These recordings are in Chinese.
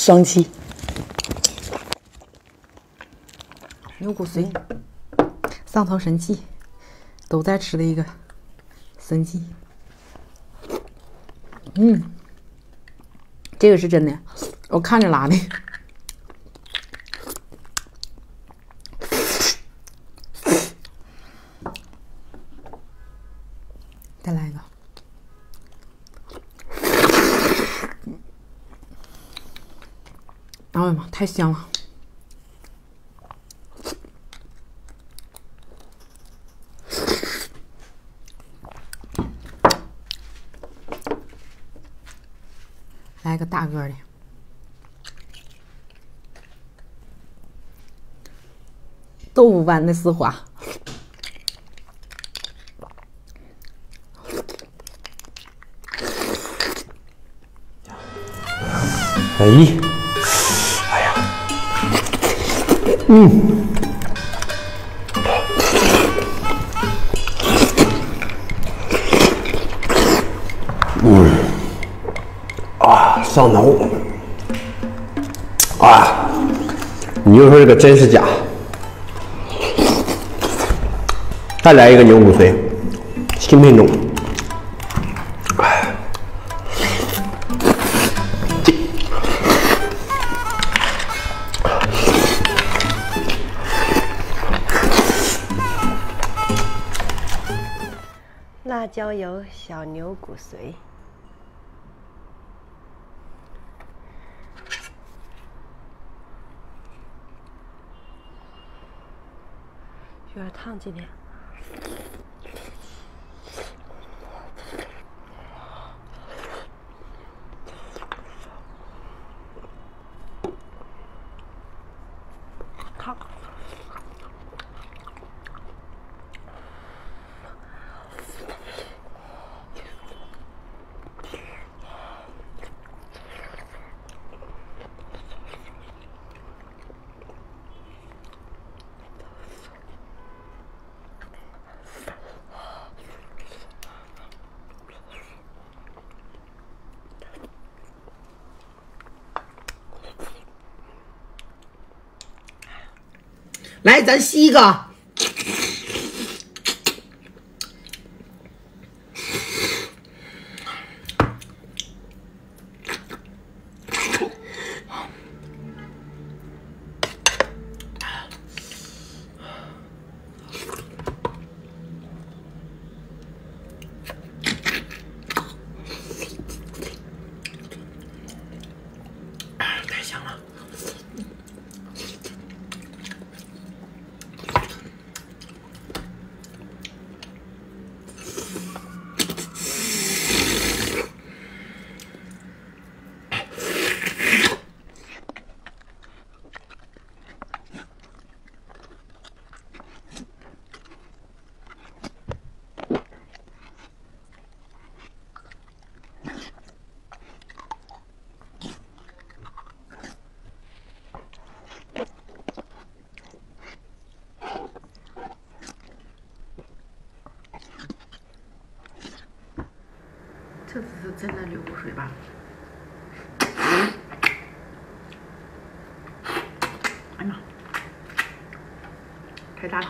香气。 牛骨髓，上头神器，都在吃的一个神器。这个是真的，我看着拉的。再来一个。哎呀妈，太香了！来个大个的。豆腐般的丝滑。 哎呀，上头啊！你就说这个真是假？再来一个牛骨髓，新品种。 辣椒油小牛骨髓，有点烫今天。烫。 来，咱吸一个。太香了。 这次是真的流口水吧？哎呀妈，太大了！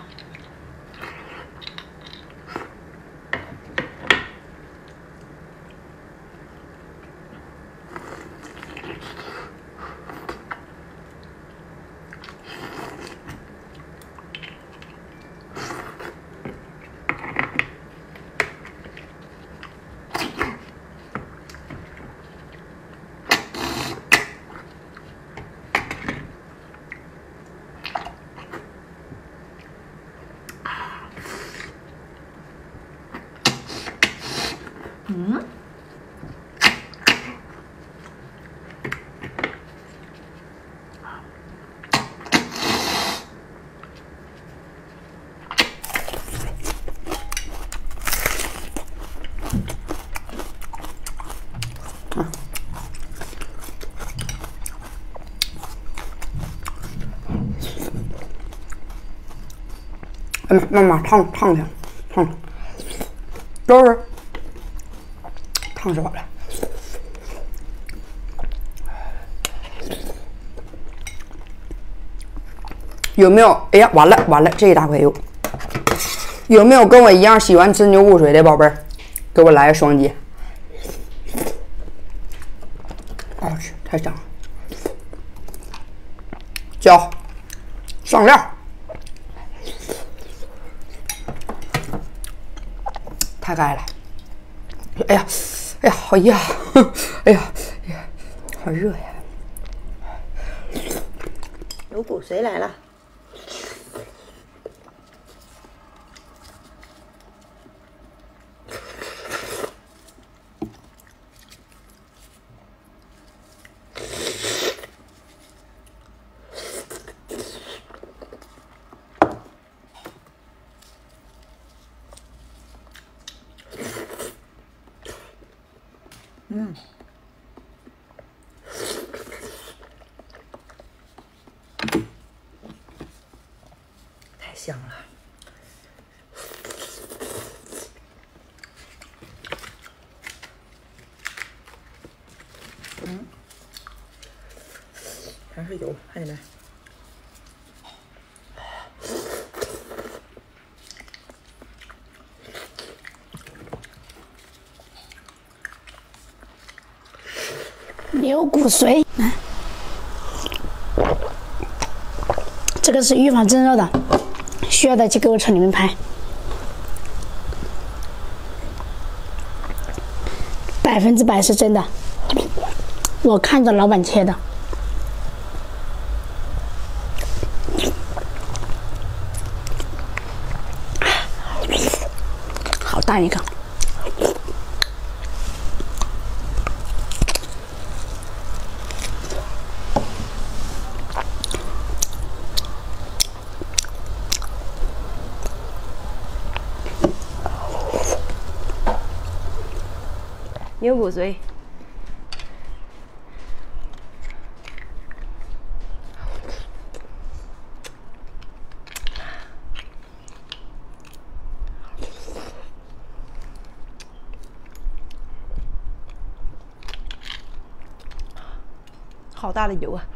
妈妈烫的，就是烫死我了。 有没有？哎呀，完了完了，这一大块肉。有没有跟我一样喜欢吃牛骨髓的宝贝儿？给我来个双击。好吃，太香了。椒，上料，太盖了。哎呀，哎呀，好热！哎呀，哎呀，好热呀！ 牛骨髓来了。 太香了。全是油，看见没？ 牛骨髓，这个是预防蒸肉的，需要的就给我从里面拍，100%是真的，我看着老板切的，好大一个。 牛骨髓，好大的油啊！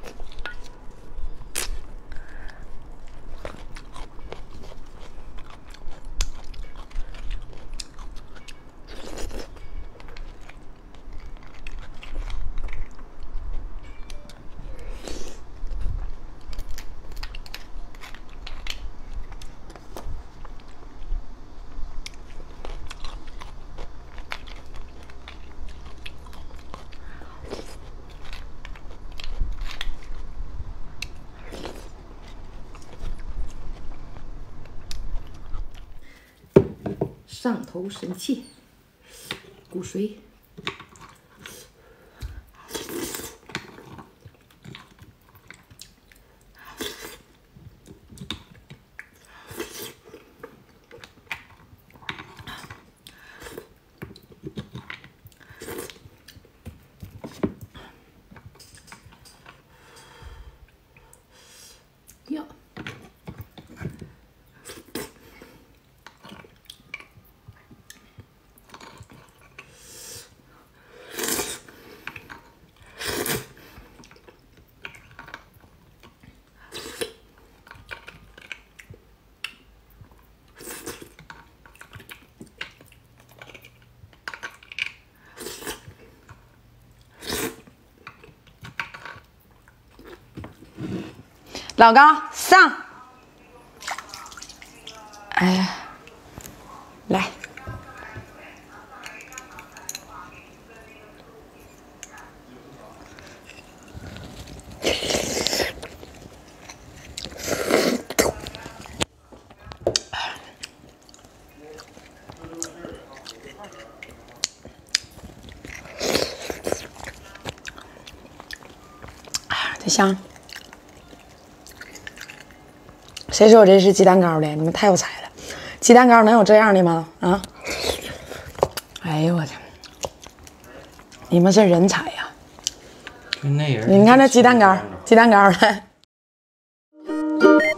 上头神器，骨髓。哟。老高上，哎呀，来，这香。谁说我这是鸡蛋糕的？你们太有才了！鸡蛋糕能有这样的吗？啊！哎呦我去！你们是人才呀！ 那人， 你看这鸡蛋糕，鸡蛋糕的。